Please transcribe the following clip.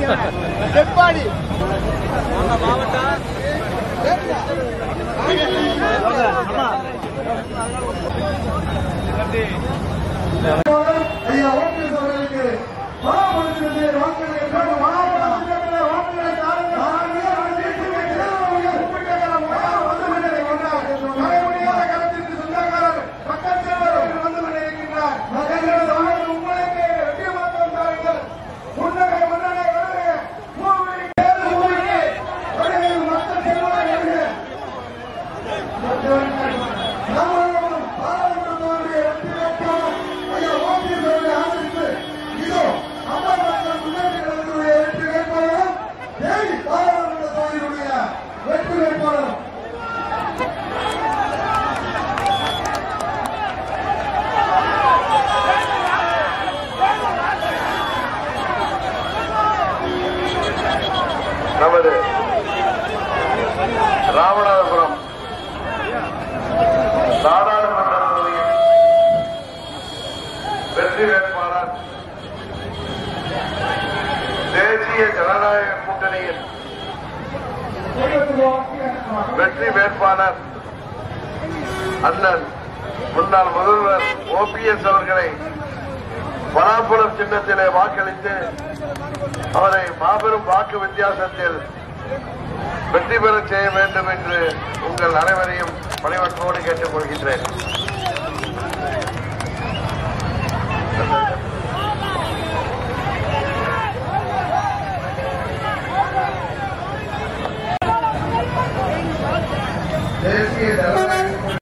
நமது ராமநாதபுரம் நாடாளுமன்ற தொகுதியில் வெற்றி வேட்பாளர் தேசிய ஜனநாயக கூட்டணியின் வெற்றி வேட்பாளர் அண்ணன் முன்னாள் முதல்வர் ஓபிஎஸ் அவர்களை பலாப்பழம் சின்னத்திலே வாக்களித்து அவரை மாபெரும் வாக்கு வித்தியாசத்தில் வெற்றி பெற செய்ய வேண்டும் என்று உங்கள் அனைவரையும் பணிவன்போடு கேட்டுக் கொள்கின்றேன்.